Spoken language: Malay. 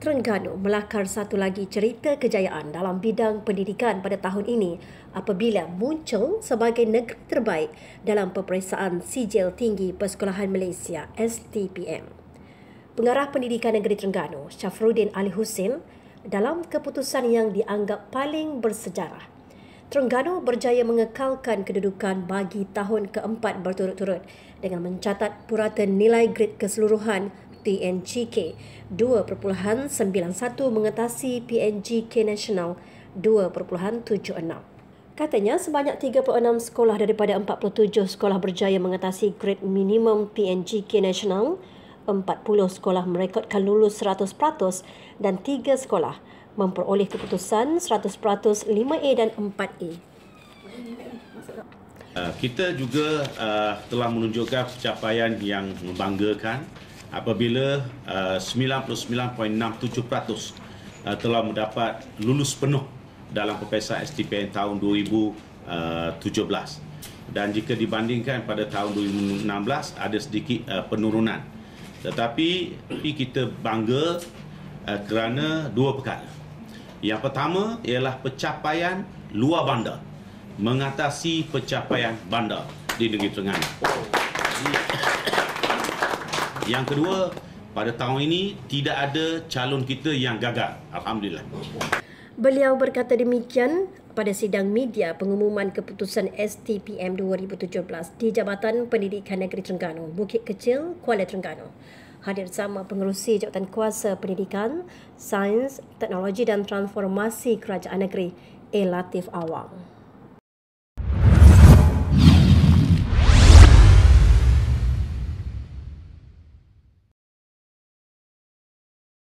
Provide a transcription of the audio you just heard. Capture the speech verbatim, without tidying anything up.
Terengganu melakar satu lagi cerita kejayaan dalam bidang pendidikan pada tahun ini apabila muncul sebagai negeri terbaik dalam peperiksaan Sijil Tinggi Persekolahan Malaysia S T P M. Pengarah Pendidikan Negeri Terengganu, Syafruddin Ali Husin, dalam keputusan yang dianggap paling bersejarah, Terengganu berjaya mengekalkan kedudukan bagi tahun keempat berturut-turut dengan mencatat purata nilai grade keseluruhan P N G K dua perpuluhan sembilan satu mengatasi P N G K Nasional dua perpuluhan tujuh enam. Katanya sebanyak tiga puluh enam sekolah daripada empat puluh tujuh sekolah berjaya mengatasi grade minimum P N G K Nasional, empat puluh sekolah merekodkan lulus seratus peratus dan tiga sekolah memperoleh keputusan seratus peratus lima A dan empat A. Uh, kita juga uh, telah menunjukkan pencapaian yang membanggakan apabila uh, sembilan puluh sembilan perpuluhan enam tujuh peratus uh, telah mendapat lulus penuh dalam peperiksaan S T P M tahun dua ribu tujuh belas. Dan jika dibandingkan pada tahun dua ribu enam belas ada sedikit uh, penurunan. Tetapi kita bangga uh, kerana dua perkara. Yang pertama ialah pencapaian luar bandar mengatasi pencapaian bandar di negeri Terengganu. Yang kedua, pada tahun ini tidak ada calon kita yang gagal. Alhamdulillah. Beliau berkata demikian pada sidang media pengumuman keputusan S T P M dua ribu tujuh belas di Jabatan Pendidikan Negeri Terengganu, Bukit Kecil, Kuala Terengganu. Hadir bersama Pengerusi Jabatan Kuasa Pendidikan, Sains, Teknologi dan Transformasi Kerajaan Negeri, A. Latif Awang.